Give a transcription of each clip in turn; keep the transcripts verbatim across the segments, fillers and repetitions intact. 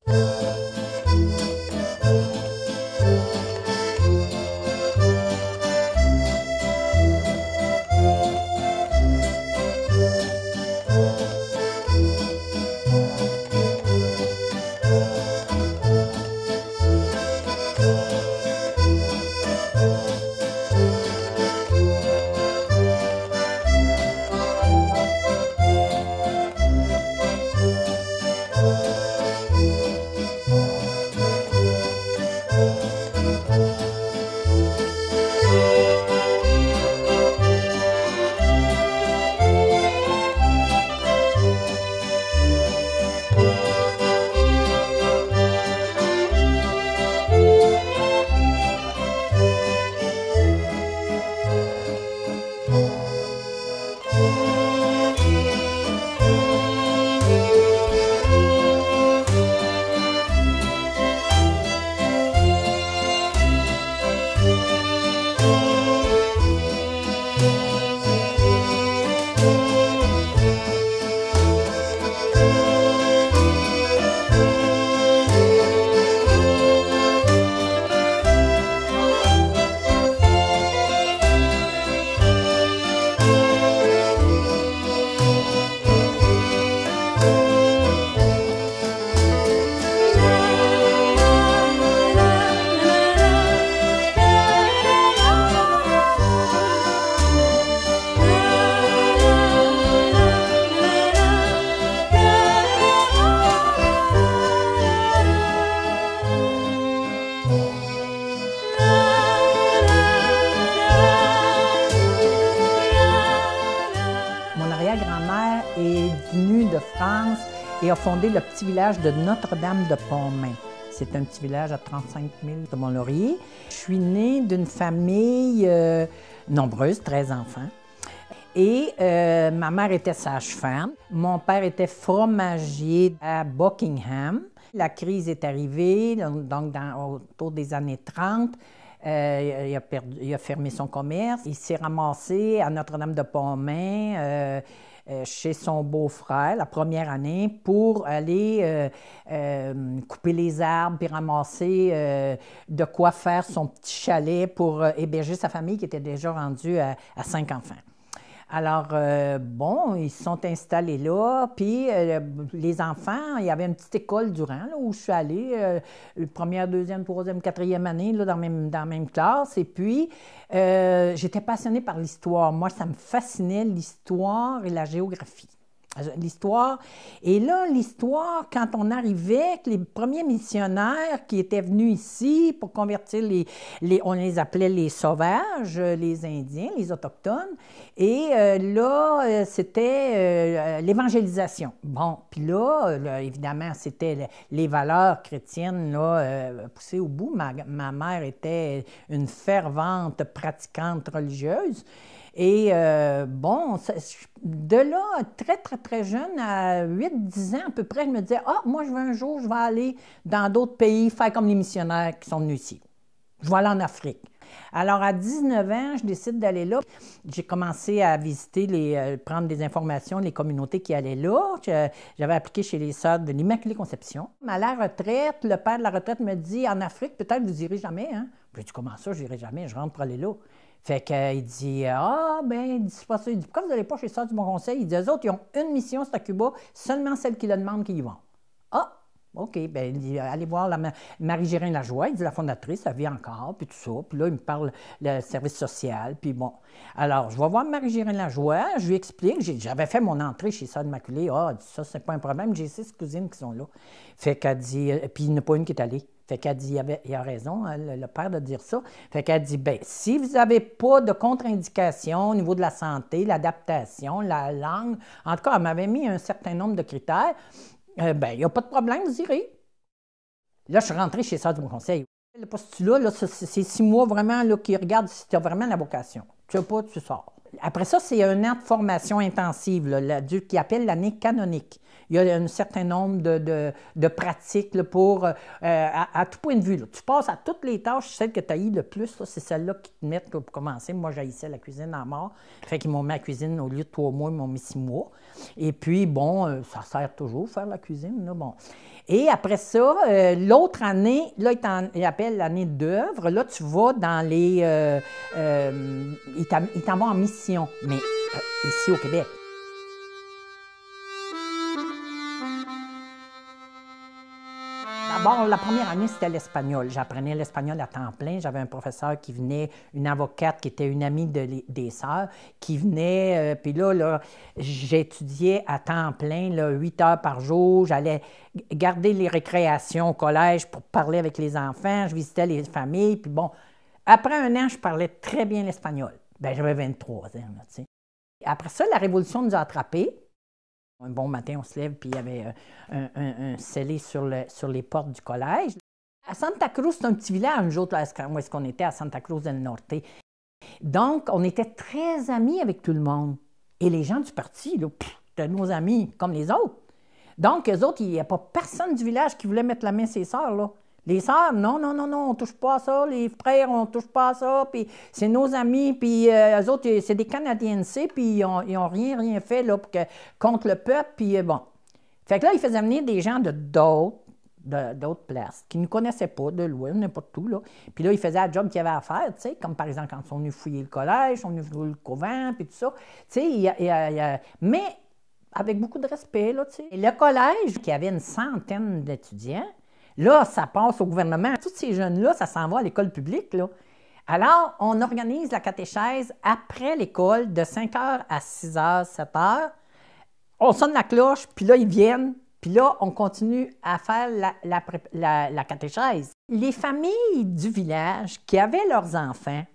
Grand-mère est venue de France et a fondé le petit village de Notre-Dame-de-Pontmain. C'est un petit village à trente-cinq mille de Mont-Laurier. Je suis née d'une famille euh, nombreuse, treize enfants. Et euh, ma mère était sage-femme. Mon père était fromager à Buckingham. La crise est arrivée, donc dans, autour des années trente. Euh, il, a perdu, il a fermé son commerce. Il s'est ramassé à Notre-Dame-de-Pontmain euh, euh, chez son beau-frère la première année pour aller euh, euh, couper les arbres puis ramasser euh, de quoi faire son petit chalet pour euh, héberger sa famille qui était déjà rendue à, à cinq enfants. Alors, euh, bon, ils se sont installés là, puis euh, les enfants, il y avait une petite école durant, là, où je suis allée, euh, première, deuxième, troisième, quatrième année, là, dans, même, dans la même classe, et puis euh, j'étais passionnée par l'histoire. Moi, ça me fascinait l'histoire et la géographie. L'histoire. Et là, l'histoire, quand on arrivait, les premiers missionnaires qui étaient venus ici pour convertir les, les on les appelait les sauvages, les Indiens, les Autochtones, et euh, là, c'était euh, l'évangélisation. Bon, puis là, là, évidemment, c'était les valeurs chrétiennes, là, euh, poussées au bout. Ma, ma mère était une fervente pratiquante religieuse. Et euh, bon, ça, de là, très, très, très jeune, à huit dix ans à peu près, je me disais « Ah, moi, je veux un jour, je vais aller dans d'autres pays, faire comme les missionnaires qui sont venus ici. Je vais aller en Afrique. » Alors, à dix-neuf ans, je décide d'aller là. J'ai commencé à visiter, les, euh, prendre des informations, les communautés qui allaient là. J'avais appliqué chez les Sœurs de l'Immaculée Conception. À la retraite, le père de la retraite me dit « En Afrique, peut-être vous irez jamais. Hein? » J'ai dit « Comment ça, je n'irai jamais? Je rentre pour aller là. » Fait qu'il euh, dit « Ah, ben, c'est pas ça. » Il dit « Pourquoi vous n'allez pas chez Sœurs du Bon Conseil? » Il dit « Eux autres, ils ont une mission, c'est à Cuba, seulement celles qui le demandent qui y vont. » Ah, OK, bien, il dit « Allez voir la Marie-Gérin Lajoie. » Il dit « La fondatrice, elle vit encore, puis tout ça. » Puis là, il me parle le service social, puis bon. Alors, je vais voir Marie-Gérin Lajoie, je lui explique, j'avais fait mon entrée chez Sœurs Immaculée. Ah, elle dit « Ça, c'est pas un problème, j'ai six cousines qui sont là. » Fait qu'elle dit, puis il n'y en a pas une qui est allée. Fait qu'elle dit, il, avait, il a raison, hein, le, le père, de dire ça. Fait qu'elle dit, bien, si vous n'avez pas de contre-indication au niveau de la santé, l'adaptation, la langue, en tout cas, elle m'avait mis un certain nombre de critères, euh, bien, il n'y a pas de problème, vous irez. Là, je suis rentrée chez Sœurs du Bon Conseil. Le postulat, là, c'est six mois vraiment là, qui regarde si tu as vraiment la vocation. Tu ne veux pas, tu sors. Après ça, c'est un an de formation intensive, là, la, qui appelle l'année canonique. Il y a un certain nombre de, de, de pratiques là, pour, euh, à, à tout point de vue. Là. Tu passes à toutes les tâches, celle que tu as eu le plus, c'est celle-là qui te mettent là, pour commencer. Moi, j'haïssais la cuisine en mort. Fait qu'ils m'ont mis à la cuisine, au lieu de trois mois, ils m'ont mis six mois. Et puis, bon, euh, ça sert toujours, faire la cuisine. Là, bon. Et après ça, euh, l'autre année, là, il appelle l'année d'œuvre. Là, tu vas dans les... Euh, euh, ils t'en vont en mission, mais euh, ici au Québec. D'abord, la première année, c'était l'espagnol. J'apprenais l'espagnol à temps plein. J'avais un professeur qui venait, une avocate qui était une amie de, des sœurs, qui venait. Euh, puis là, là j'étudiais à temps plein, là, huit heures par jour. J'allais garder les récréations au collège pour parler avec les enfants. Je visitais les familles. Puis bon, après un an, je parlais très bien l'espagnol. Bien, j'avais vingt-trois ans, là, tu sais. Après ça, la Révolution nous a attrapés. Un bon matin, on se lève, puis il y avait un, un, un scellé sur, le, sur les portes du collège. À Santa Cruz, c'est un petit village, nous autres, là, où est-ce qu'on était, à Santa Cruz del Norte. Donc, on était très amis avec tout le monde. Et les gens du parti, là, c'était nos amis, comme les autres. Donc, eux autres, il n'y a pas personne du village qui voulait mettre la main sur ses sœurs, là. Les sœurs, non, non, non, non, on ne touche pas à ça. Les frères, on ne touche pas à ça. Puis c'est nos amis, puis euh, eux autres, c'est des Canadiens, puis ils n'ont rien, rien fait là, pour que, contre le peuple, puis euh, bon. Fait que là, ils faisaient venir des gens de d'autres d'autres places, qui ne nous connaissaient pas, de loin, n'importe tout, là. Puis là, ils faisaient la job qu'il y avait à faire, tu sais, comme par exemple quand ils sont venus fouiller le collège, ils sont venus fouiller le couvent, puis tout ça. Tu sais, il y a, il y a, il y a... mais avec beaucoup de respect, là, tu sais. Et le collège, qui avait une centaine d'étudiants, là, ça passe au gouvernement. Tous ces jeunes-là, ça s'en va à l'école publique, là. Alors, on organise la catéchèse après l'école de cinq heures à six heures, sept heures. On sonne la cloche, puis là, ils viennent. Puis là, on continue à faire la, la, la, la catéchèse. Les familles du village qui avaient leurs enfants,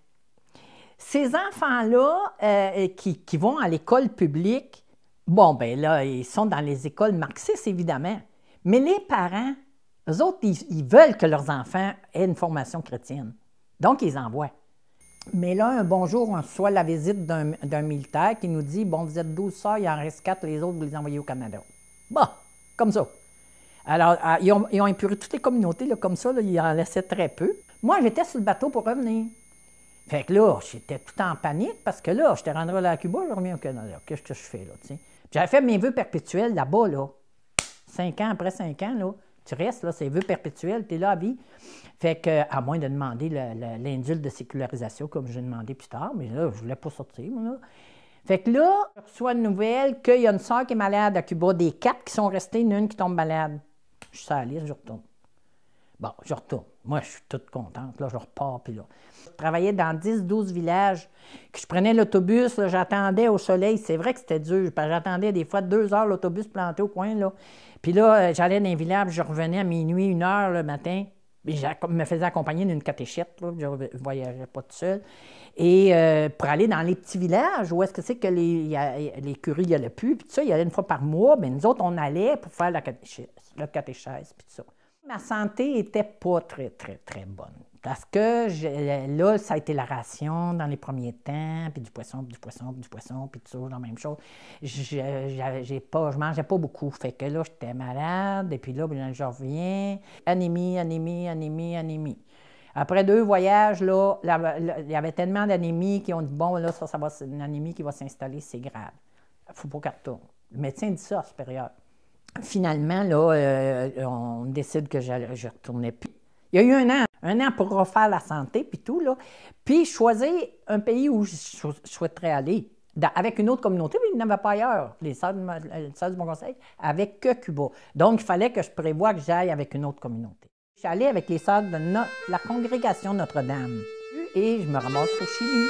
ces enfants-là euh, qui, qui vont à l'école publique, bon, ben là, ils sont dans les écoles marxistes, évidemment. Mais les parents, eux autres, ils, ils veulent que leurs enfants aient une formation chrétienne. Donc, ils envoient. Mais là, un bon jour, on reçoit la visite d'un militaire qui nous dit « Bon, vous êtes douze sœurs, il en reste quatre, les autres, vous les envoyez au Canada. » Bon, comme ça. Alors, ils ont, ils ont épuré toutes les communautés, là, comme ça, là, ils en laissaient très peu. Moi, j'étais sur le bateau pour revenir. Fait que là, j'étais tout en panique parce que là, j'étais rendu à Cuba, je reviens au Canada. Qu'est-ce que je fais, là, tu sais? J'avais fait mes vœux perpétuels là-bas, là. Cinq ans après cinq ans, là. Tu restes, là, c'est vœux perpétuels, tu es là à vie. Fait que, à moins de demander l'indulte de sécularisation, comme j'ai demandé plus tard, mais là, je ne voulais pas sortir, moi, là. Fait que là, je reçois une nouvelle qu'il y a une sœur qui est malade à Cuba, des quatre qui sont restées, une, une qui tombe malade. Je suis sur la liste, je retourne. Bon, je retourne. Moi, je suis toute contente, là, je repars, puis là. Je travaillais dans dix douze villages, que je prenais l'autobus, j'attendais au soleil, c'est vrai que c'était dur, j'attendais des fois deux heures l'autobus planté au coin, là. Puis là, j'allais dans un village, je revenais à minuit, une heure le matin, puis je me faisais accompagner d'une catéchète, là, je ne voyageais pas tout seul. Et euh, pour aller dans les petits villages, où est-ce que c'est que les, y a, les curés n'y allaient plus, puis tout ça, il y allait une fois par mois, bien nous autres, on allait pour faire la catéchèse, la catéchèse, puis tout ça. Ma santé n'était pas très, très, très bonne. Parce que je, là, ça a été la ration dans les premiers temps, puis du poisson, puis du poisson, puis du poisson, puis tout ça, la même chose. Je j'ai pas, je mangeais pas beaucoup. Fait que là, j'étais malade, et puis là, je reviens. Anémie, anémie, anémie, anémie. Après deux voyages, là, là, là il y avait tellement d'anémie qui ont dit, bon, là, ça, ça va, c'est une anémie qui va s'installer, c'est grave. Il ne faut pas qu'elle retourne. Le médecin dit ça, supérieur. Finalement, là, euh, on décide que je ne retournais plus. Il y a eu un an, un an pour refaire la santé, puis tout, là. Puis choisir un pays où je souhaiterais aller, avec une autre communauté, mais il n'y en avait pas ailleurs. Les sœurs du Bon Conseil, avec que Cuba. Donc, il fallait que je prévoie que j'aille avec une autre communauté. Je suis allée avec les sœurs de no la congrégation Notre-Dame. Et je me ramasse au Chili.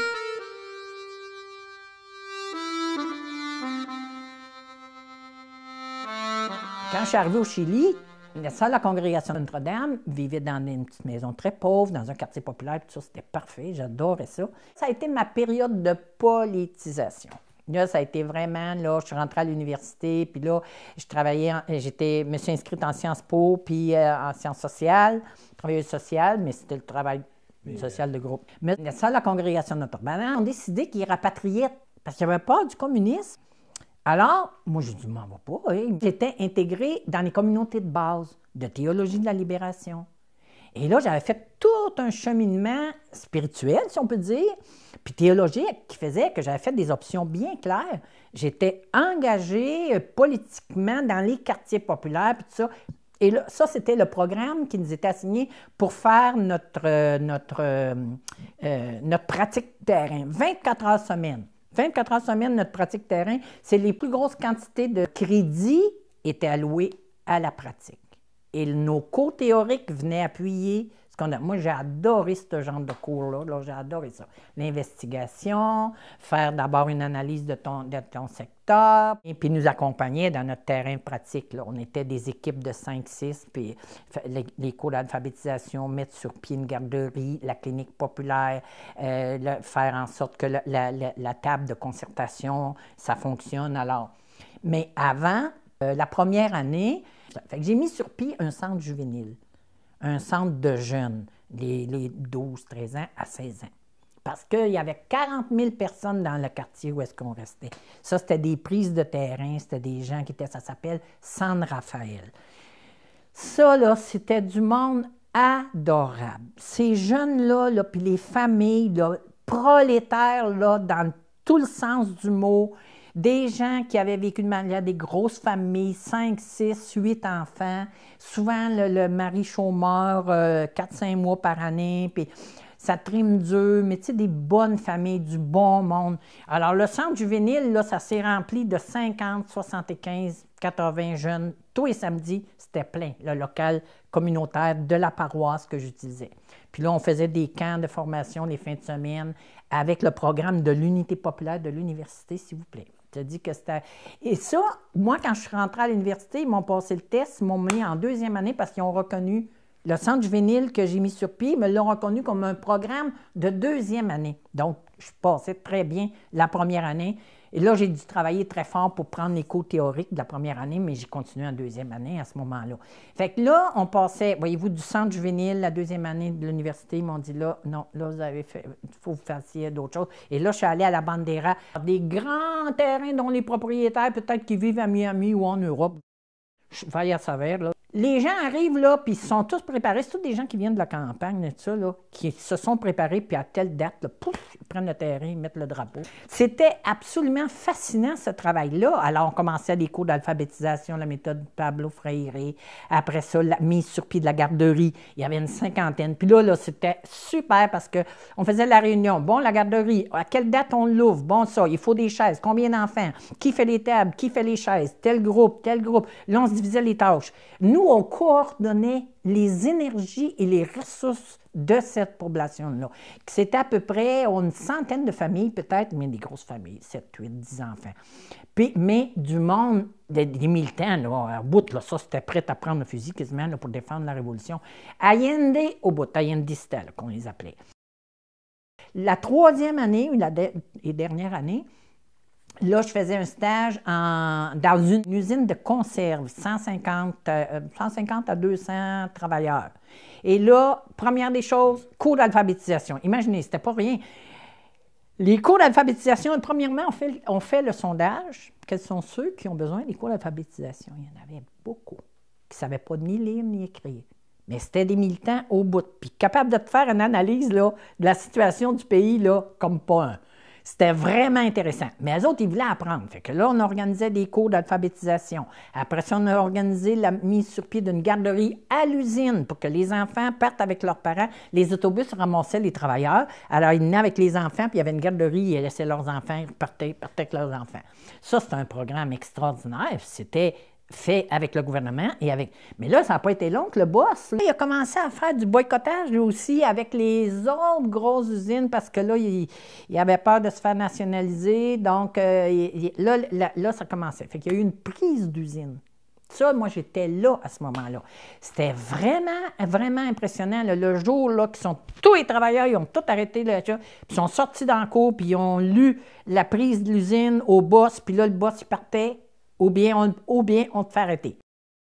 Quand je suis arrivée au Chili, les sœurs de la congrégation Notre-Dame vivaient dans une petite maison très pauvre, dans un quartier populaire, tout ça, c'était parfait, j'adorais ça. Ça a été ma période de politisation. Là, ça a été vraiment, là, je suis rentrée à l'université, puis là, je travaillais, j'étais, me suis inscrite en Sciences Po, puis euh, en sciences sociales, travailleuse sociale, mais c'était le travail mais social de groupe. Mais les sœurs de la congrégation Notre-Dame ont décidé qu'ils rapatriaient, parce qu'il n'y avait pas du communisme. Alors, moi, j'ai dit, m'en va pas. Hein. J'étais intégrée dans les communautés de base de théologie de la libération. Et là, j'avais fait tout un cheminement spirituel, si on peut dire, puis théologique, qui faisait que j'avais fait des options bien claires. J'étais engagée politiquement dans les quartiers populaires, puis tout ça. Et là, ça, c'était le programme qui nous était assigné pour faire notre, euh, notre, euh, euh, notre pratique terrain, vingt-quatre heures semaine. vingt-quatre heures semaine, notre pratique terrain, c'est les plus grosses quantités de crédits étaient allouées à la pratique. Et nos cours théoriques venaient appuyer ce qu'on a. Moi, j'ai adoré ce genre de cours-là. Là, j'ai adoré ça. L'investigation, faire d'abord une analyse de ton, de ton secteur, et puis nous accompagner dans notre terrain pratique. Là. On était des équipes de cinq six, puis les, les cours d'alphabétisation, mettre sur pied une garderie, la clinique populaire, euh, le, faire en sorte que la, la, la, la table de concertation, ça fonctionne. Alors, mais avant, euh, la première année, fait que j'ai mis sur pied un centre juvénile, un centre de jeunes, les, les douze, treize ans à seize ans. Parce qu'il y avait quarante mille personnes dans le quartier où est-ce qu'on restait. Ça, c'était des prises de terrain, c'était des gens qui étaient, ça s'appelle San Rafael. Ça, là, c'était du monde adorable. Ces jeunes-là, là, puis les familles, là, prolétaires, là, dans tout le sens du mot, des gens qui avaient vécu de manière des grosses familles, cinq, six, huit enfants, souvent le, le mari chômeur, euh, quatre, cinq mois par année, puis ça trime dur, mais tu sais, des bonnes familles, du bon monde. Alors, le centre juvénile, là, ça s'est rempli de cinquante, soixante-quinze, quatre-vingts jeunes. Tous les samedis, c'était plein, le local communautaire de la paroisse que j'utilisais. Puis là, on faisait des camps de formation les fins de semaine avec le programme de l'unité populaire de l'université, s'il vous plaît. Je te dis que c'était... Et ça, moi, quand je suis rentrée à l'université, ils m'ont passé le test, ils m'ont mis en deuxième année parce qu'ils ont reconnu le centre juvénile que j'ai mis sur pied, ils me l'ont reconnu comme un programme de deuxième année. Donc, je passais très bien la première année. Et là, j'ai dû travailler très fort pour prendre les cours théoriques de la première année, mais j'ai continué en deuxième année à ce moment-là. Fait que là, on passait, voyez-vous, du centre juvénile, la deuxième année de l'université, ils m'ont dit là, non, là, vous avez fait, il faut que vous fassiez d'autres choses. Et là, je suis allée à la Bandera, des grands terrains dont les propriétaires, peut-être qui vivent à Miami ou en Europe. Je vais aller à Savère, là. Les gens arrivent là, puis ils sont tous préparés. C'est tous des gens qui viennent de la campagne, tout ça, là, qui se sont préparés, puis à telle date, là, pouf, ils prennent le terrain, ils mettent le drapeau. C'était absolument fascinant, ce travail-là. Alors, on commençait des cours d'alphabétisation, la méthode Pablo Freire. Après ça, la mise sur pied de la garderie. Il y avait une cinquantaine. Puis là, là c'était super parce qu'on faisait la réunion. Bon, la garderie, à quelle date on l'ouvre? Bon, ça, il faut des chaises. Combien d'enfants? Qui fait les tables? Qui fait les chaises? Tel groupe, tel groupe. Là, on se divisait les tâches. Nous, on coordonnait les énergies et les ressources de cette population-là. C'était à peu près une centaine de familles, peut-être, mais des grosses familles, sept, huit, dix enfants. Puis, mais du monde, des, des militants, là, à bout, là, ça, c'était prêt à prendre le fusil quasiment là, pour défendre la Révolution. Allende au bout, Allendistes, qu'on les appelait. La troisième année, ou la de, et dernière année, là, je faisais un stage en, dans une usine de conserve, cent cinquante, euh, cent cinquante à deux cents travailleurs. Et là, première des choses, cours d'alphabétisation. Imaginez, c'était pas rien. Les cours d'alphabétisation, premièrement, on fait, on fait le sondage. Quels sont ceux qui ont besoin des cours d'alphabétisation? Il y en avait beaucoup qui ne savaient pas ni lire ni écrire. Mais c'était des militants au bout. Puis capables de te faire une analyse là, de la situation du pays là, comme pas un. C'était vraiment intéressant. Mais eux autres, ils voulaient apprendre. Fait que là, on organisait des cours d'alphabétisation. Après ça, on a organisé la mise sur pied d'une garderie à l'usine pour que les enfants partent avec leurs parents. Les autobus ramassaient les travailleurs. Alors, ils venaient avec les enfants, puis il y avait une garderie, ils laissaient leurs enfants, ils partaient, partaient avec leurs enfants. Ça, c'est un programme extraordinaire. C'était fait avec le gouvernement et avec... Mais là, ça n'a pas été long que le boss, là, il a commencé à faire du boycottage, lui aussi, avec les autres grosses usines, parce que là, il, il avait peur de se faire nationaliser. Donc, euh, il, là, là, là, ça commençait. Fait qu'il y a eu une prise d'usine. Ça, moi, j'étais là à ce moment-là. C'était vraiment, vraiment impressionnant. Là, le jour là, qui sont tous les travailleurs, ils ont tout arrêté, là, puis ils sont sortis dans le cours, puis ils ont lu la prise de l'usine au boss, puis là, le boss, il partait. Ou bien, on, ou bien on te fait arrêter.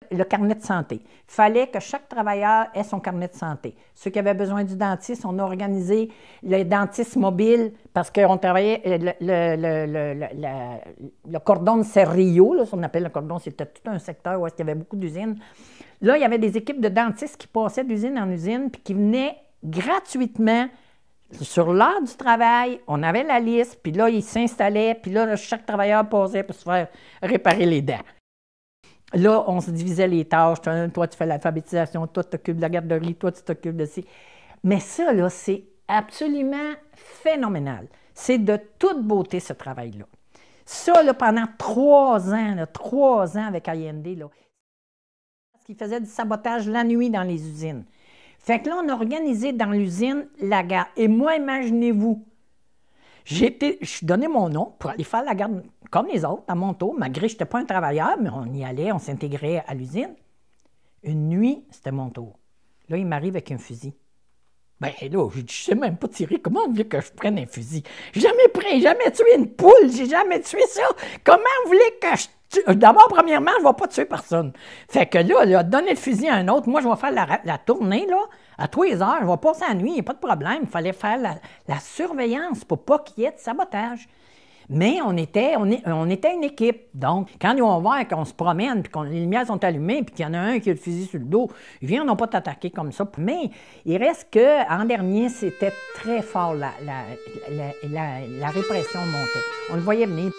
Le carnet de santé. Il fallait que chaque travailleur ait son carnet de santé. Ceux qui avaient besoin du dentiste, on a organisé les dentistes mobiles parce qu'on travaillait le, le, le, le, le, le cordon de Cerrillo, là, ce qu'on appelle le cordon, c'était tout un secteur où il y avait beaucoup d'usines. Là, il y avait des équipes de dentistes qui passaient d'usine en usine puis qui venaient gratuitement sur l'heure du travail. On avait la liste, puis là, ils s'installaient, puis là, chaque travailleur passait pour se faire réparer les dents. Là, on se divisait les tâches. Toi, tu fais l'alphabétisation, toi, tu t'occupes de la garderie, toi, tu t'occupes de ci. Mais ça, là, c'est absolument phénoménal. C'est de toute beauté, ce travail-là. Ça, là, pendant trois ans, là, trois ans avec Allende, là, parce qu'ils faisaient du sabotage la nuit dans les usines. Fait que là, on a organisé dans l'usine la garde. Et moi, imaginez-vous, j'ai été, je suis donné mon nom pour aller faire la garde comme les autres, à mon tour, malgré que je n'étais pas un travailleur, mais on y allait, on s'intégrait à l'usine. Une nuit, c'était mon tour. Là, il m'arrive avec un fusil. Ben là, je ne sais même pas tirer. Comment vous voulez que je prenne un fusil? J'ai jamais pris, jamais tué une poule, j'ai jamais tué ça. Comment vous voulez que je tue? D'abord, premièrement, je ne vais pas tuer personne. Fait que là, là, donner le fusil à un autre, moi, je vais faire la, la tournée, là, à tous les heures, je vais passer la nuit, il n'y a pas de problème. Il fallait faire la, la surveillance pour pas qu'il y ait de sabotage. Mais on était, on, est, on était une équipe. Donc, quand ils vont voir qu'on se promène, puis que les lumières sont allumées, puis qu'il y en a un qui a le fusil sur le dos, ils ne viendront pas t'attaquer comme ça. Mais il reste qu'en dernier, c'était très fort, la, la, la, la, la répression montait. On le voyait venir.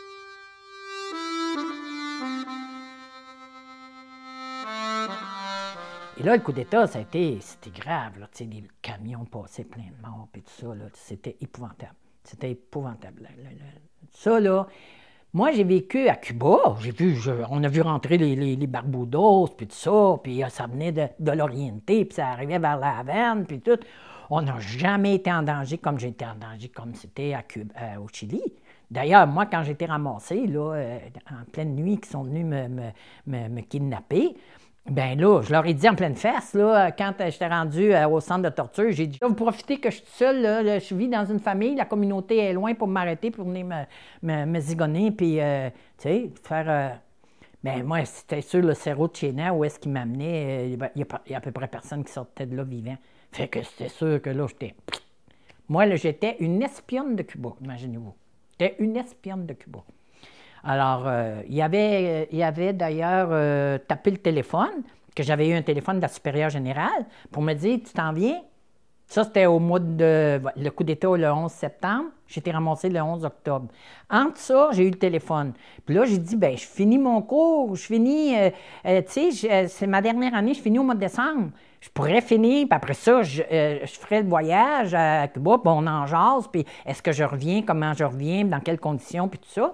Et là, le coup d'État, ça a été, c'était grave. Là, les camions passaient plein de morts, puis tout ça, là, c'était épouvantable. C'était épouvantable. Ça, là, moi, j'ai vécu à Cuba. J'ai vu, je, on a vu rentrer les, les, les Barbudos, puis tout ça, puis ça venait de, de l'Orienté, puis ça arrivait vers la Havane, puis tout. On n'a jamais été en danger comme j'ai été en danger, comme c'était à Cuba, euh, au Chili. D'ailleurs, moi, quand j'ai été ramassé, là, euh, en pleine nuit, qu'ils sont venus me, me, me, me kidnapper, bien là, je leur ai dit en pleine face, là, quand j'étais rendu euh, au centre de torture, j'ai dit, vous profitez que je suis seule, là, là, je vis dans une famille, la communauté est loin pour m'arrêter, pour venir me, me, me zigonner, puis, euh, tu sais, faire... Euh... Bien, moi, c'était sur le Cerro de Chena, où est-ce qu'il m'amenait, il n'y a, a à peu près personne qui sortait de là vivant. Fait que c'était sûr que là, j'étais... Moi, là, j'étais une espionne de Cuba, imaginez-vous. J'étais une espionne de Cuba. Alors, euh, il y avait, il y avait d'ailleurs euh, tapé le téléphone, que j'avais eu un téléphone de la supérieure générale, pour me dire, tu t'en viens? Ça, c'était au mois de... Le coup d'État le onze septembre, j'ai été ramassé le onze octobre. Entre ça, j'ai eu le téléphone. Puis là, j'ai dit, bien, je finis mon cours, je finis, euh, euh, tu sais, c'est ma dernière année, je finis au mois de décembre. Je pourrais finir, puis après ça, je, euh, je ferais le voyage à Cuba, puis on en jase, puis est-ce que je reviens, comment je reviens, dans quelles conditions, puis tout ça.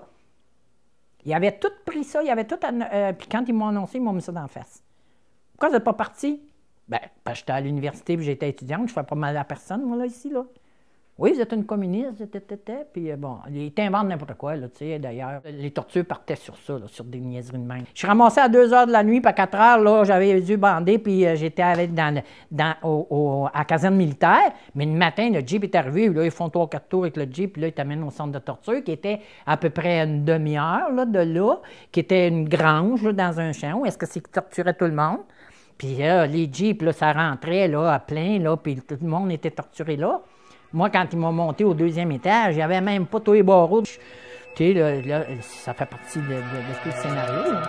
Ils avaient tout pris ça, ils avaient tout... Euh, puis quand ils m'ont annoncé, ils m'ont mis ça dans la face. Pourquoi vous n'êtes pas parti? Bien, parce que j'étais à l'université, puis j'étais étudiante, je ne fais pas mal à personne, moi, là, ici, là. Oui, vous êtes une communiste, puis bon, ils t'inventent n'importe quoi, là, tu sais, d'ailleurs. Les tortures partaient sur ça, là, sur des niaiseries de même. Je suis ramassé à deux heures de la nuit, puis à quatre heures, là, j'avais les yeux bandés, puis euh, j'étais avec dans, dans, au, au, à la caserne militaire, mais le matin, le Jeep est arrivé, là, ils font trois, quatre tours avec le Jeep, puis là, ils t'amènent au centre de torture, qui était à peu près une demi-heure, là, de là, qui était une grange, là, dans un champ, où est-ce que c'est qu'ils torturaient tout le monde. Puis là, les Jeeps, là, ça rentrait, là, à plein, là, puis tout le monde était torturé là. Moi, quand ils m'ont monté au deuxième étage, il n'y avait même pas tous les barreaux. Tu sais, là, là, ça fait partie de, de, de tout le scénario. Là.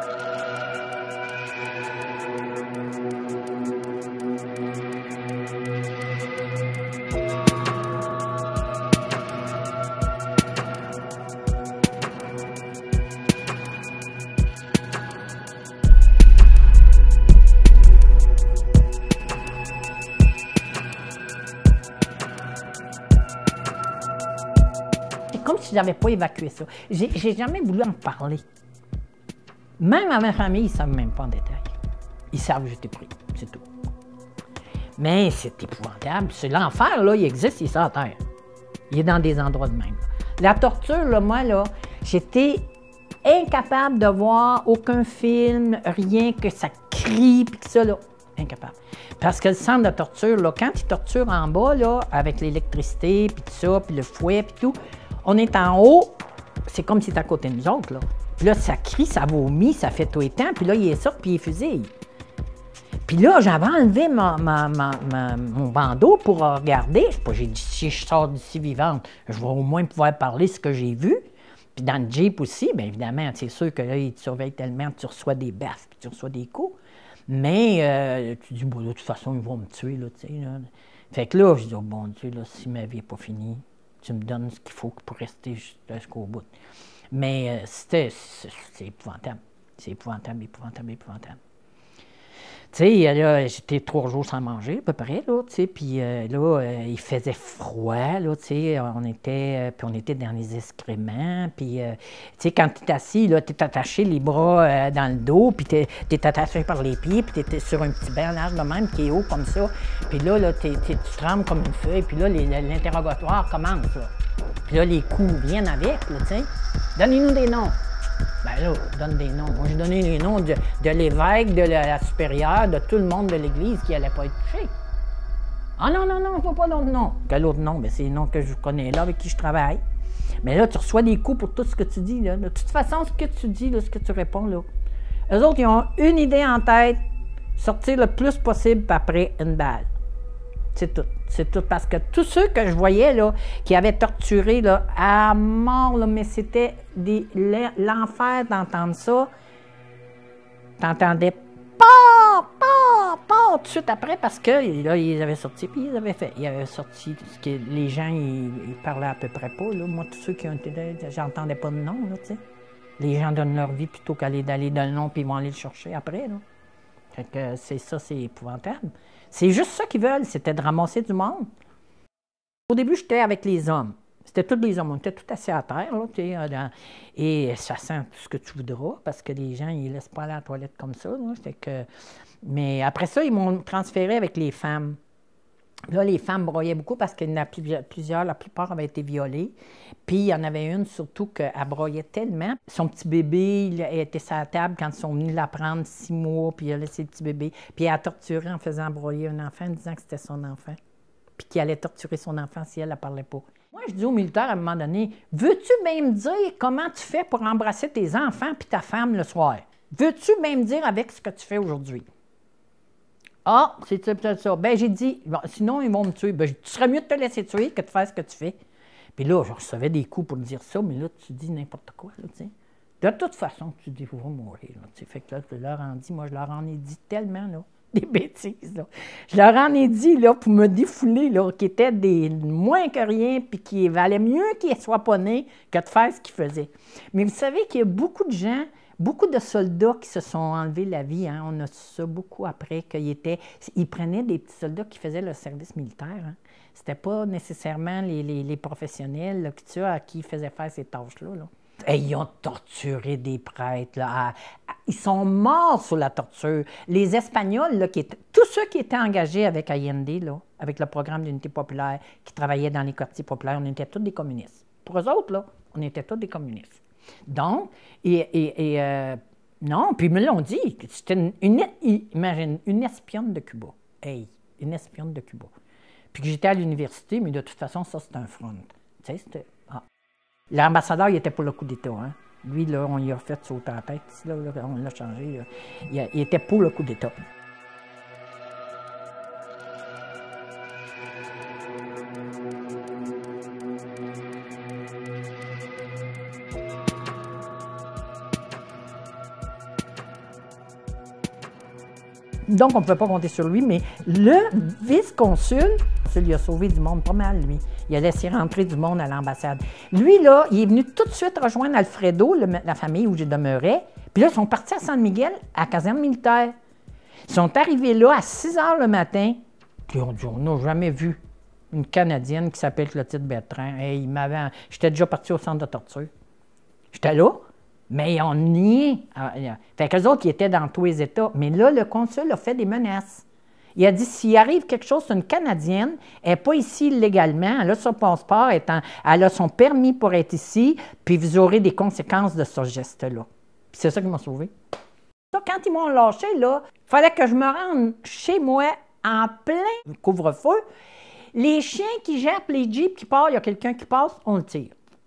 Comme si je n'avais pas évacué ça. J'ai, j'ai jamais voulu en parler. Même à ma famille, ils ne savent même pas en détail. Ils savent que j'étais pris, c'est tout. Mais c'est épouvantable. C'est l'enfer, là, il existe, il est sur la terre. Il est dans des endroits de même. La torture, là, moi, là, j'étais incapable de voir aucun film, rien que ça crie, puis que ça, là, incapable. Parce que le centre de torture, là, quand ils torturent en bas, là, avec l'électricité, puis tout ça, puis le fouet, puis tout, on est en haut, c'est comme si c'était à côté de nous autres, là. Puis là, ça crie, ça vomit, ça fait tout le temps. Puis là, il est sorti, puis il fusille. Puis là, j'avais enlevé ma, ma, ma, ma, mon bandeau pour regarder. J'ai dit, si je sors d'ici vivante, je vais au moins pouvoir parler de ce que j'ai vu. Puis dans le Jeep aussi, bien évidemment, c'est sûr que là, ils te surveillent tellement, tu reçois des baffes, puis tu reçois des coups. Mais euh, tu dis, bon, de toute façon, ils vont me tuer, là, tu sais. Là. Fait que là, je dis, oh bon Dieu, là, si ma vie n'est pas finie, tu me donnes ce qu'il faut pour rester jusqu'au bout. Mais euh, c'était, c'est épouvantable. C'est épouvantable, épouvantable, épouvantable. Tu sais, là, j'étais trois jours sans manger, à peu près, là, tu sais, puis euh, là, euh, il faisait froid, là, tu sais, on était, euh, puis on était dans les excréments, puis, euh, tu sais, quand tu es assis, là, tu es attaché les bras euh, dans le dos, puis tu es attaché par les pieds, puis tu es sur un petit banc large de même qui est haut comme ça, puis là, là t'es, t'es, tu trembles comme une feuille, puis là, l'interrogatoire commence, là. Puis là, les coups viennent avec, là, tu sais. Donnez-nous des noms. Ben là, donne des noms. Moi, j'ai donné les noms de, de l'évêque, de la, la supérieure, de tout le monde de l'Église qui n'allait pas être touché. Ah non, non, non, il ne faut pas d'autres noms. Quel autre nom? Ben, c'est les noms que je connais là, avec qui je travaille. Mais là, tu reçois des coups pour tout ce que tu dis. Là. De toute façon, ce que tu dis, là, ce que tu réponds, là. Eux autres, ils ont une idée en tête, sortir le plus possible, puis après, une balle. C'est tout. C'est tout. Parce que tous ceux que je voyais, là, qui avaient torturé, là, à mort, là, mais c'était l'enfer d'entendre ça. T'entendais pas, pas, pas tout de suite après, parce que là, ils avaient sorti, puis ils avaient fait. Ils avaient sorti ce que les gens, ils, ils parlaient à peu près pas, là. Moi, tous ceux qui ont été là, j'entendais pas de nom, là, tu sais. Les gens donnent leur vie plutôt qu'aller d'aller dans le nom, puis ils vont aller le chercher après, là. Fait que c'est ça, c'est épouvantable. C'est juste ça qu'ils veulent, c'était de ramasser du monde. Au début, j'étais avec les hommes. C'était tous les hommes. On était tous assis à terre, là, tu sais, dans, et ça sent tout ce que tu voudras, parce que les gens, ils ne laissent pas aller à la toilette comme ça. Là, fait que, mais après ça, ils m'ont transféré avec les femmes. Là, les femmes broyaient beaucoup parce qu'il y en a plusieurs, la plupart avaient été violées. Puis, il y en avait une, surtout, qu'elle broyait tellement. Son petit bébé, il était sur la table quand ils sont venus la prendre, six mois, puis il a laissé le petit bébé. Puis, elle a torturé en faisant broyer un enfant, en disant que c'était son enfant. Puis, qu'il allait torturer son enfant si elle ne parlait pas. Moi, je dis aux militaires, à un moment donné, veux-tu même dire comment tu fais pour embrasser tes enfants puis ta femme le soir? Veux-tu même dire avec ce que tu fais aujourd'hui? Ah, c'est peut-être ça. Ben j'ai dit, bon, sinon ils vont me tuer. Ben, tu serais mieux de te laisser tuer que de faire ce que tu fais. Puis là, je recevais des coups pour dire ça, mais là, tu dis n'importe quoi, là, tu sais. De toute façon, tu dis, il faut mourir, là, tu sais. Fait que là, je leur en dis, moi, je leur en ai dit tellement, là, des bêtises, là. Je leur en ai dit, là, pour me défouler, là, qui étaient des moins que rien, puis qui valait mieux qu'ils ne soient pas nés que de faire ce qu'ils faisaient. Mais vous savez qu'il y a beaucoup de gens, beaucoup de soldats qui se sont enlevés la vie, hein. On a su ça beaucoup après, qu'ils étaient, ils prenaient des petits soldats qui faisaient le service militaire, hein. C'était pas nécessairement les, les, les professionnels là, qui, à qui ils faisaient faire ces tâches-là, là. Et ils ont torturé des prêtres, là. À, à, ils sont morts sous la torture. Les Espagnols, là, qui étaient, tous ceux qui étaient engagés avec Allende, là, avec le programme d'unité populaire, qui travaillaient dans les quartiers populaires, on était tous des communistes. Pour eux autres, là, on était tous des communistes. Donc, et, et, et euh, non, puis ils me l'ont dit, c'était une, une, imagine, une espionne de Cuba. Hey, une espionne de Cuba. Puis que j'étais à l'université, mais de toute façon, ça, c'était un front. Tu sais, c'était... Ah. L'ambassadeur, il était pour le coup d'État, hein. Lui, là, on lui a fait sauter la tête, là, là, on l'a changé, là. Il, il était pour le coup d'État. Donc, on ne pouvait pas compter sur lui, mais le vice-consul, ça lui a sauvé du monde pas mal, lui. Il a laissé rentrer du monde à l'ambassade. Lui, là, il est venu tout de suite rejoindre Alfredo, le, la famille où je demeurais. Puis là, ils sont partis à San Miguel, à la caserne militaire. Ils sont arrivés là à six heures le matin. Puis on dit, on n'a jamais vu une Canadienne qui s'appelle Clotilde Bertrand. Hey, il m'avait... J'étais déjà parti au centre de torture. J'étais là. Mais on y est. Fait qu'eux autres, ils étaient dans tous les États. Mais là, le consul a fait des menaces. Il a dit, s'il arrive quelque chose, c'est une Canadienne, elle n'est pas ici illégalement, elle a son passeport, elle a son permis pour être ici, puis vous aurez des conséquences de ce geste-là. Puis c'est ça qui m'a sauvé. Quand ils m'ont lâché, là, il fallait que je me rende chez moi en plein couvre-feu. Les chiens qui jappent, les jeeps qui partent, il y a quelqu'un qui passe, on le tire.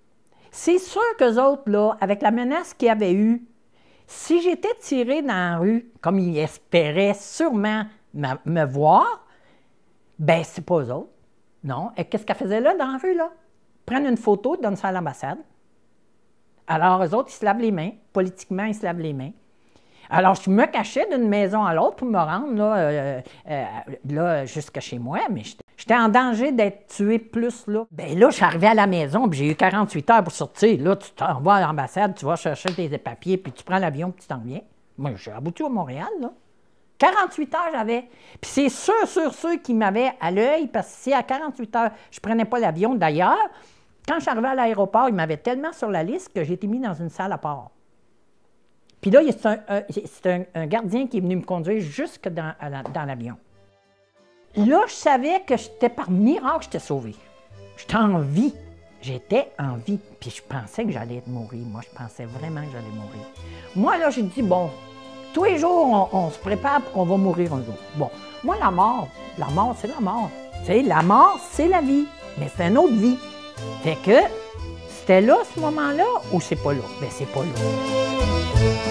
C'est sûr qu'eux autres, là, avec la menace qu'ils avaient eue, si j'étais tirée dans la rue, comme ils espéraient sûrement me, me voir, ben c'est pas eux autres. Non. Et qu'est-ce qu'elle faisait là, dans la rue, là? Prendre une photo, donner ça à l'ambassade. Alors, eux autres, ils se lavent les mains. Politiquement, ils se lavent les mains. Alors, je me cachais d'une maison à l'autre pour me rendre, là, euh, euh, là jusqu'à chez moi, mais j'étais en danger d'être tuée plus, là. Bien là, je suis arrivée à la maison, puis j'ai eu quarante-huit heures pour sortir. Là, tu t'en vas à l'ambassade, tu vas chercher tes papiers, puis tu prends l'avion, puis tu t'en viens. Moi, je suis abouti à Montréal, là. quarante-huit heures, j'avais. Puis c'est sûr, sûr, sûr qu'ils m'avaient à l'œil, parce que si à quarante-huit heures, je ne prenais pas l'avion. D'ailleurs, quand je suis arrivée à l'aéroport, ils m'avaient tellement sur la liste que j'ai été mis dans une salle à part. Puis là, c'est un, un, un gardien qui est venu me conduire jusque dans, dans l'avion. Là, je savais que j'étais par miracle, j'étais sauvée. J'étais en vie. J'étais en vie. Puis je pensais que j'allais mourir. Moi, je pensais vraiment que j'allais mourir. Moi, là, j'ai dit, bon, tous les jours, on, on se prépare pour qu'on va mourir un jour. Bon, moi, la mort, la mort, c'est la mort. Tu sais, la mort, c'est la vie. Mais c'est une autre vie. Fait que, c'était là, ce moment-là, ou c'est pas là? Bien, c'est pas là.